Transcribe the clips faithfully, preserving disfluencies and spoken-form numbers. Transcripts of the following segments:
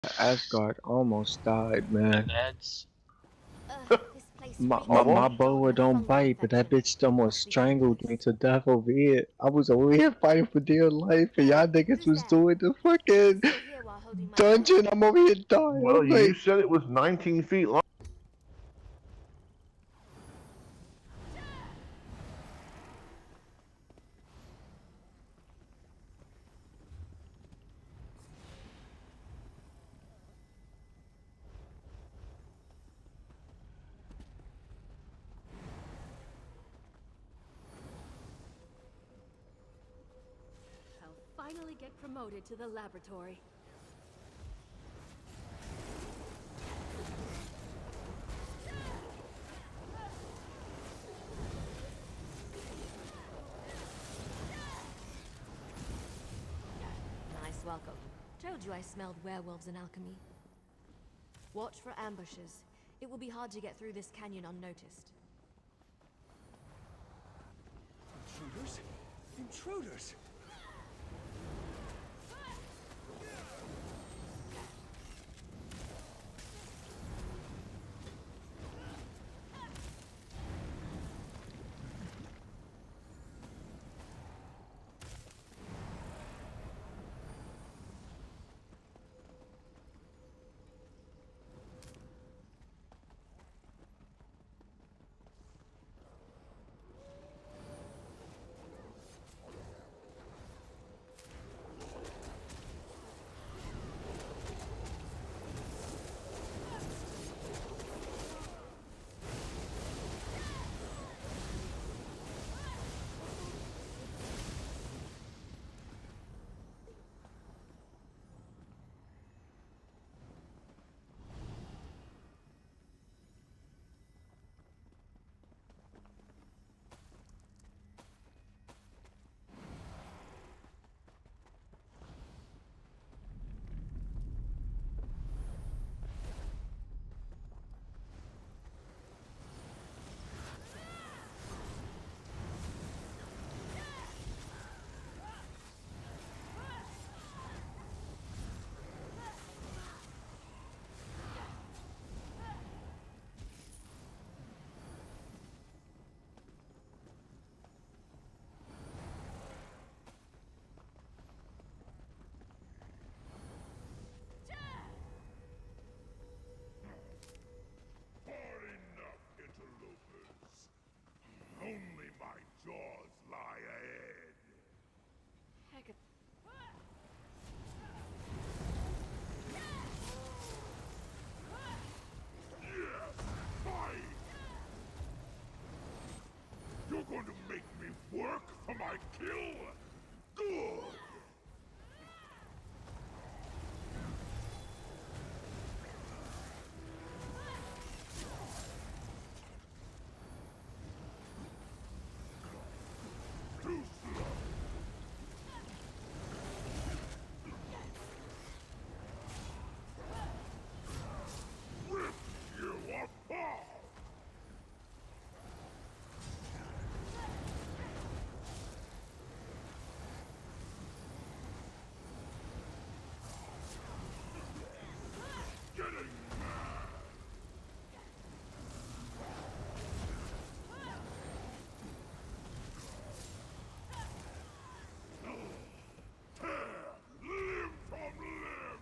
Asgard almost died, man. That's Ugh, this place My reeks my, of my normal. gold boa and a don't fungal bite, but that infection. bitch almost Must be dangerous. strangled me to death over here. I was over here fighting for dear life, and Hey, y'all niggas who's was there? doing the You're fucking still here while holding my hand? dungeon. I'm over here dying. Well, I'm you like, said it was nineteen feet long. I'll finally get promoted to the laboratory. Nice welcome. Told you I smelled werewolves in alchemy. Watch for ambushes. It will be hard to get through this canyon unnoticed. Intruders? Intruders! Hard enough, interlopers. Only my jaws lie ahead. Heck of... Yes, fight! You're going to make me work for my kill? Good! Too slow! Rip you apart! Getting mad! Tear limb from limb!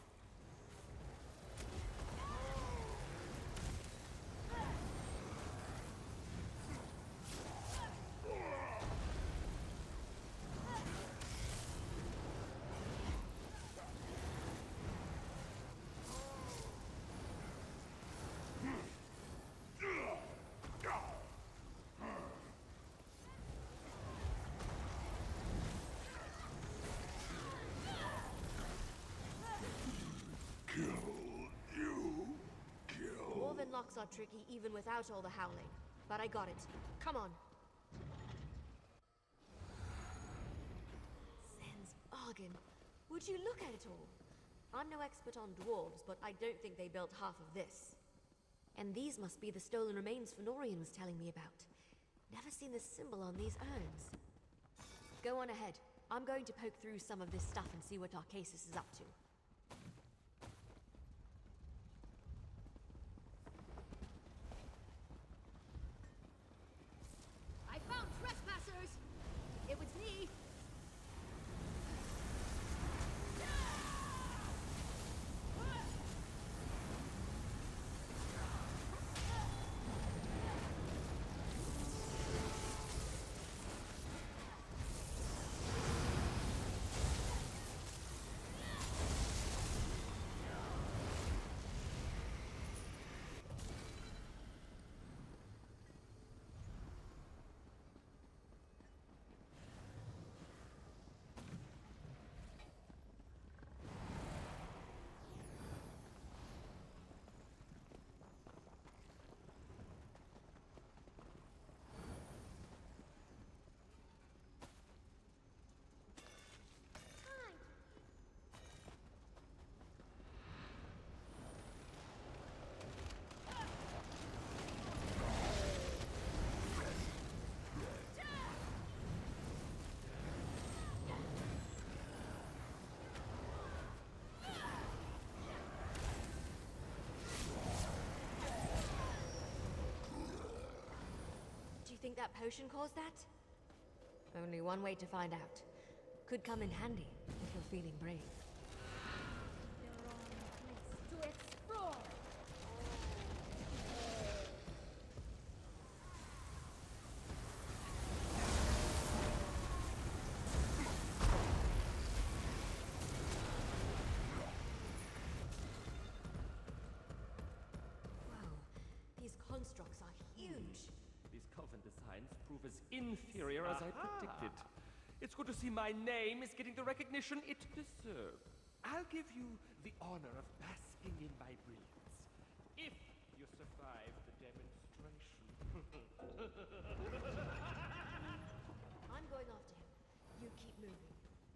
Kill you. Kill. Dwarven locks are tricky even without all the howling. But I got it. Come on. Sen's bargain. Would you look at it all? I'm no expert on dwarves, but I don't think they built half of this. And these must be the stolen remains Fenorian was telling me about. Never seen this symbol on these urns. Go on ahead. I'm going to poke through some of this stuff and see what Arcasis is up to. that potion caused that? Only one way to find out. Could come in handy if you're feeling brave. The wrong place to explore. Wow, these constructs are huge. These coven designs prove as inferior as I predicted. It's good to see my name is getting the recognition it deserves. I'll give you the honor of basking in my brilliance, if you survive the demonstration. I'm going after him. You keep moving.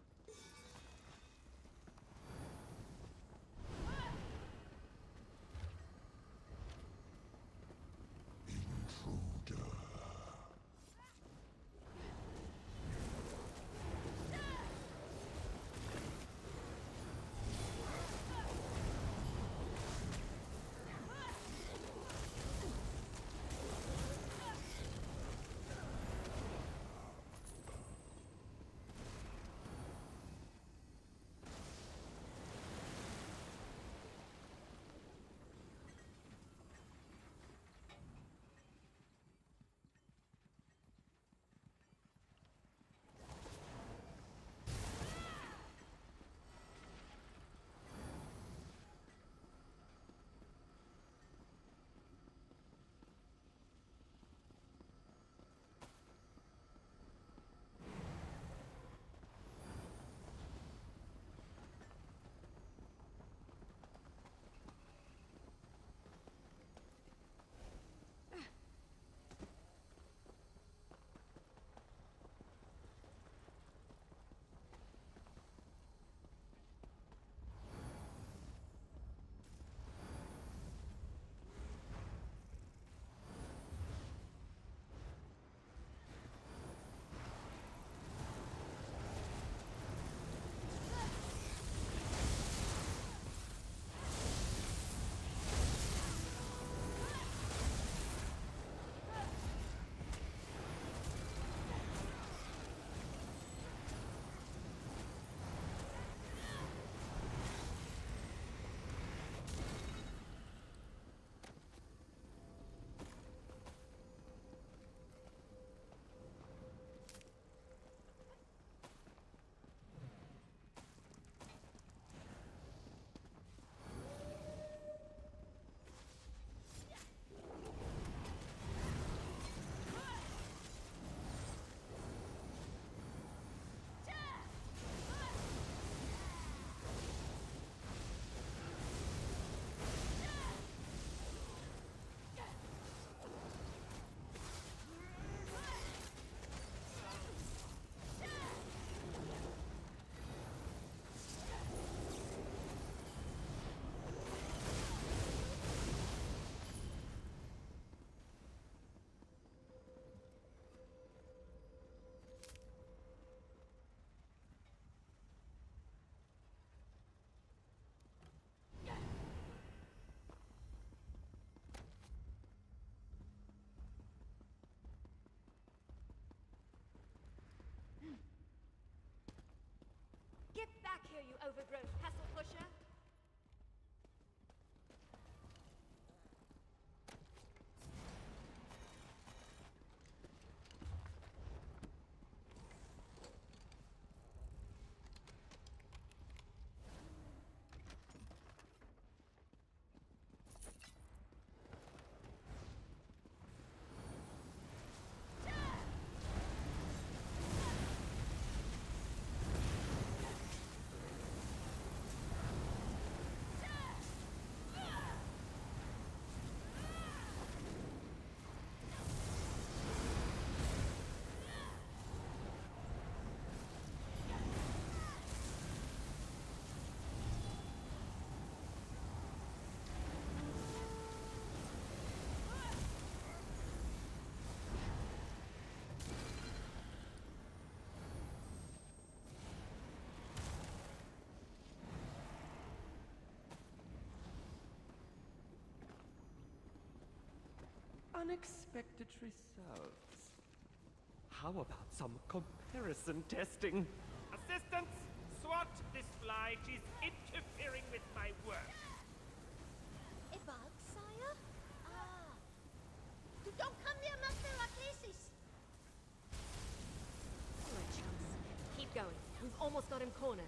Get back here, you overgrown pestle pusher! Unexpected results. How about some comparison testing? Assistants, swat this fly. She's interfering with my work. A bug, sire? Ah. You don't come near Master Arcasis. All right, chums. Keep going. We've almost got him cornered.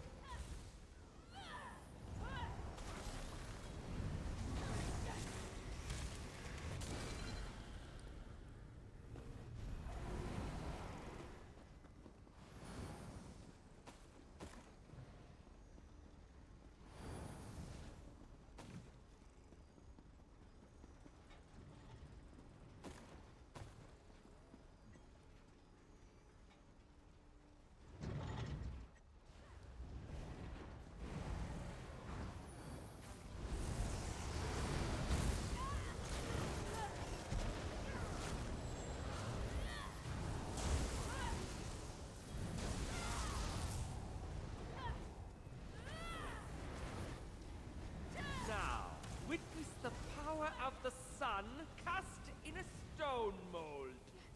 Witness the power of the sun cast in a stone mold.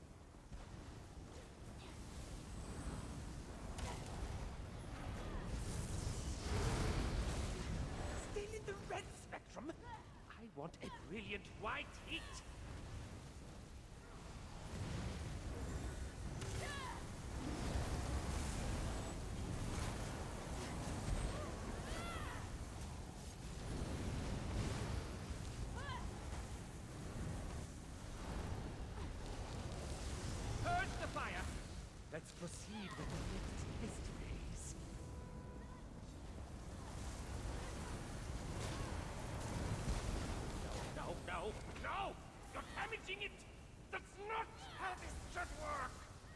Still in the red spectrum? I want a brilliant white heat. Let's proceed with the next test phase. No, no, no, no! You're damaging it! That's not how this should work!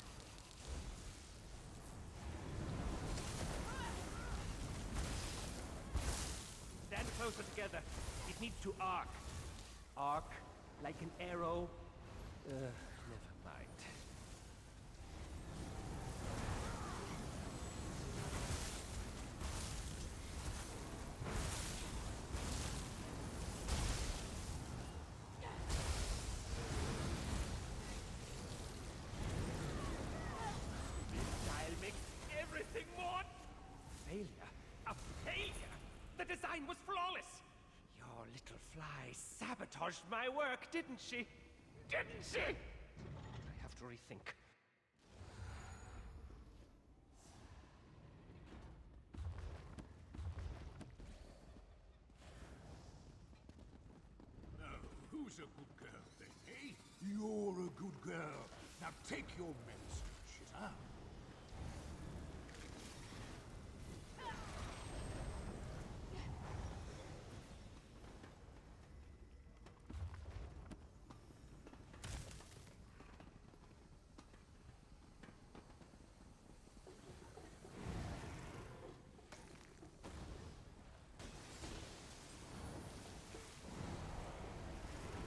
Stand closer together. It needs to arc. Arc like an arrow. Uh, never mind. Everything more failure. A failure? The design was flawless. Your little fly sabotaged my work, didn't she? Didn't she? I have to rethink. Now, who's a good girl then, eh? You're a good girl. Now take your medicine, shitter.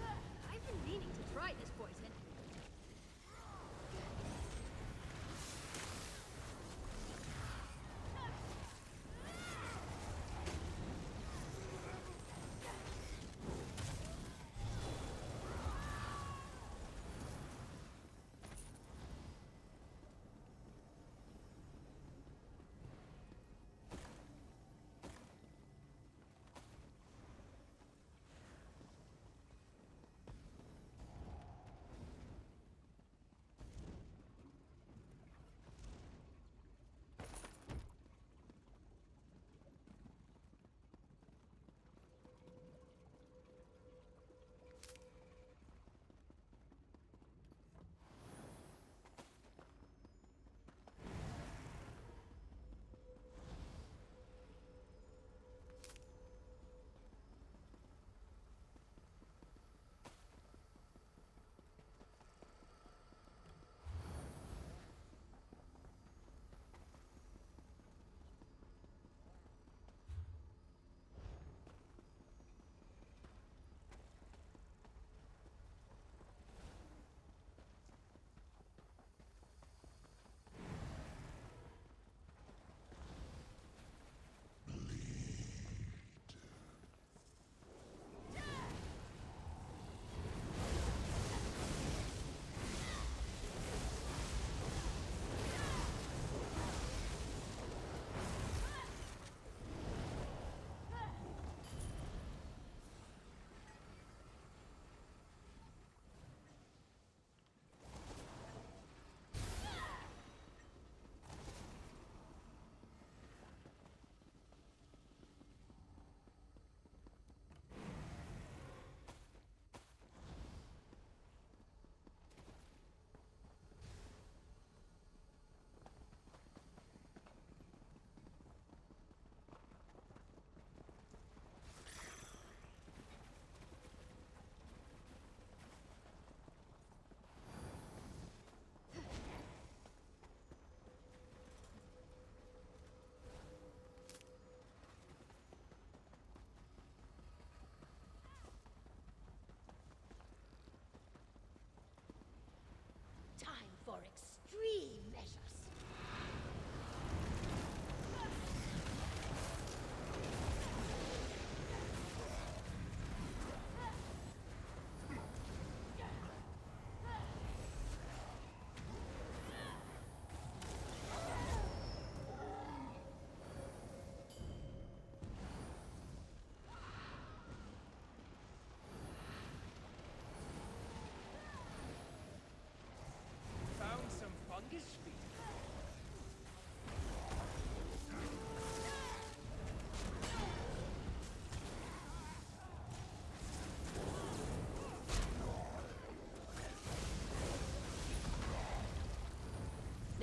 I've been meaning to try this poison.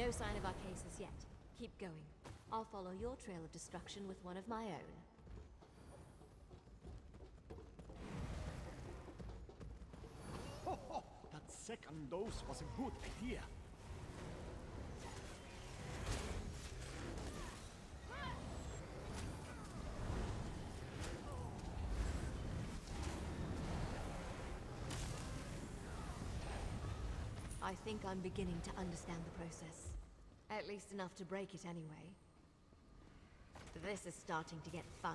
No sign of Arcasis yet. Keep going. I'll follow your trail of destruction with one of my own. Ho ho! That second dose was a good idea. I think I'm beginning to understand the process. At least enough to break it anyway. This is starting to get fun.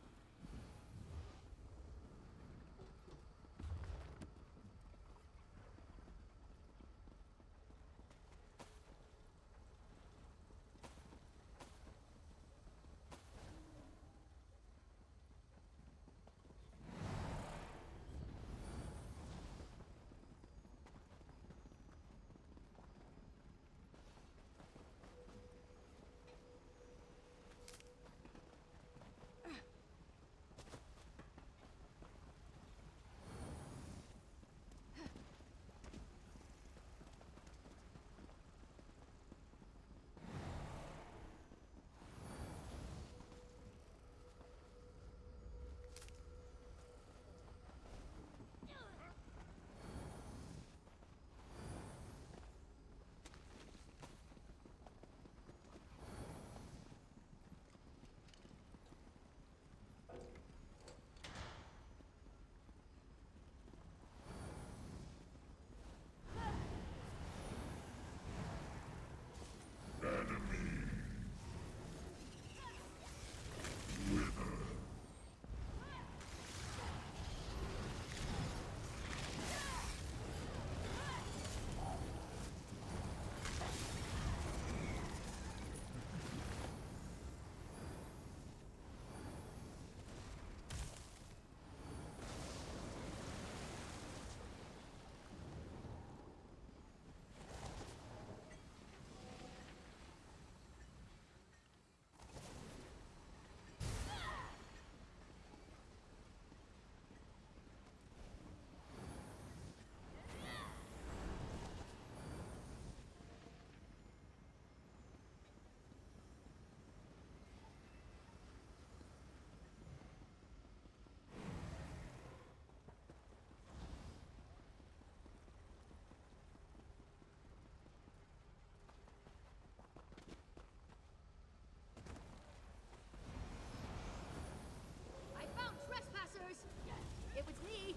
I found trespassers! It was me!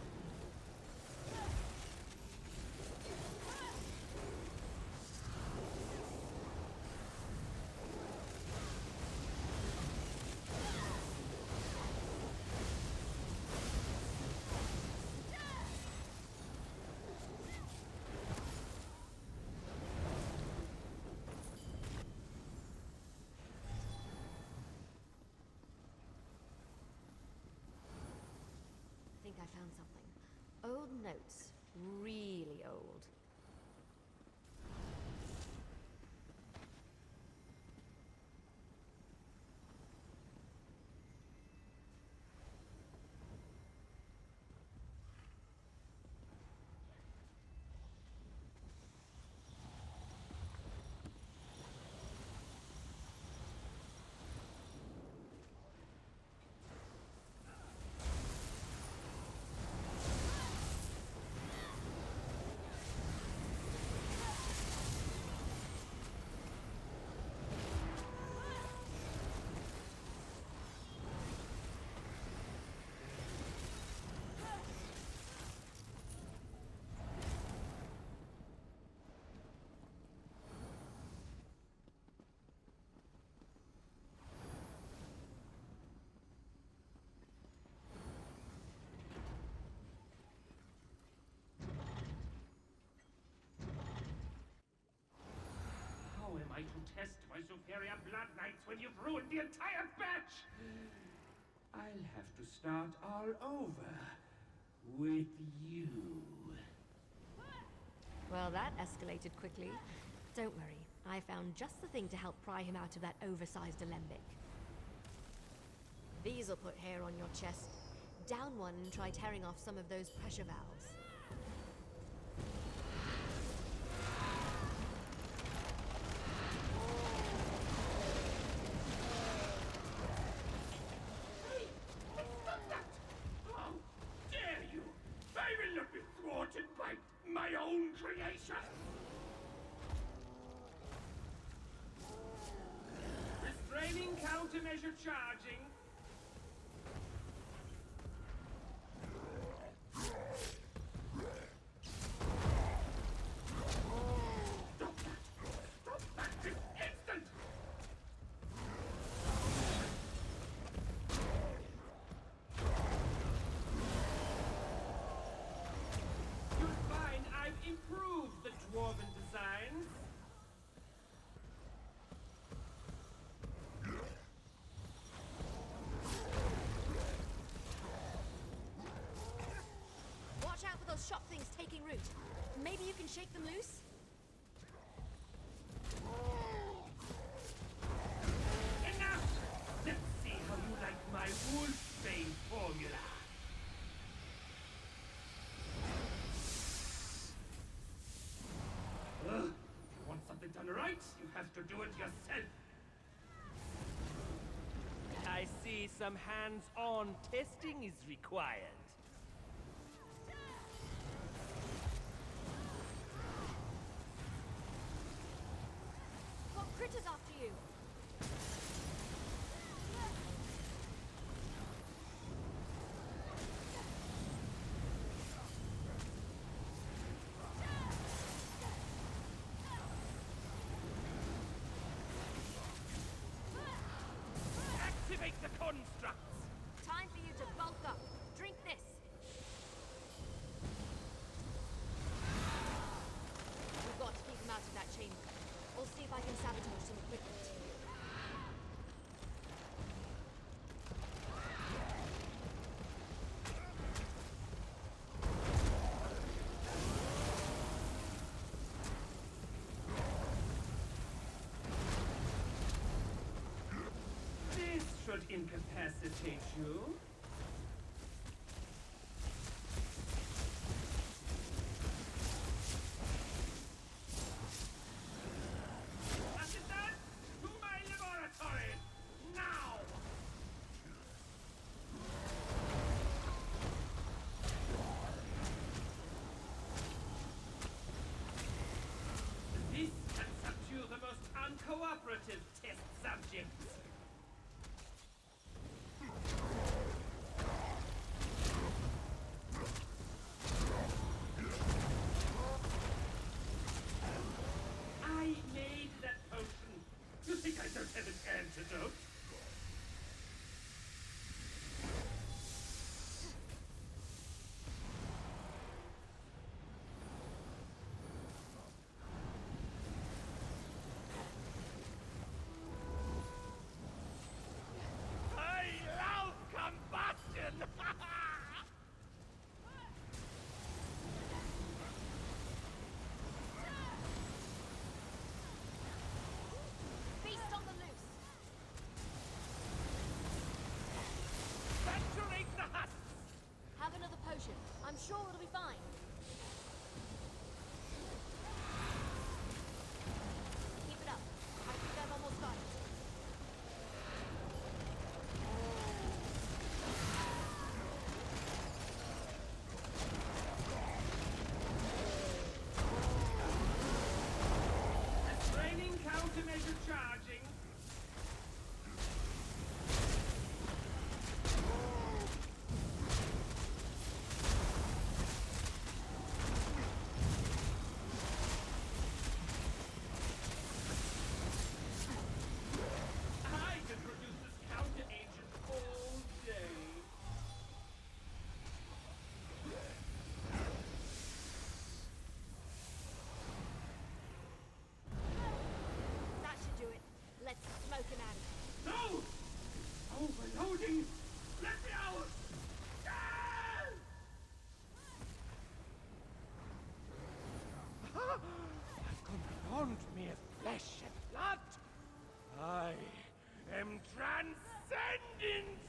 I think I found something. Old notes. Really old. How am I to test my superior blood knights when you've ruined the entire batch? I'll have to start all over with you. Well, that escalated quickly. Don't worry, I found just the thing to help pry him out of that oversized alembic. These'll put hair on your chest. Down one and try tearing off some of those pressure valves. creation! Restraining countermeasure charging. Stop that! Stop that this instant! You'll find I've improved the dwarven designs. Watch out for those shop things taking root. Maybe you can shake them loose? Enough! Let's see how you like my Wolfsbane formula. Ugh, if you want something done right, you have to do it yourself. I see some hands-on testing is required. Got critters after you! Activate the constructs! Time for you to bulk up. Drink this. We've got to keep him out of that chamber. I'll see if I can sabotage some equipment. This should incapacitate you. Assistant, to my laboratory! Now! This can subdue the most uncooperative test subjects. I made that potion. You think I don't have an antidote? I love combustion! Beast on the loose! Saturate the husks! Have another potion. I'm sure it'll be fine. Keep it up. I think I've almost got it. Restraining countermeasure charging. I can produce this counter agent all day. That should do it. Let's smoke him out. No! Overloading! Let me out! Ah! I've gone beyond mere flesh and blood. I am transcendent!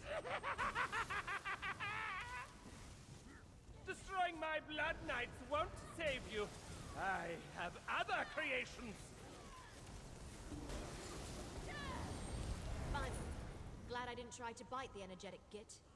Destroying my blood knights won't save you. I have other creations. Fine. Glad I didn't try to bite the energetic git.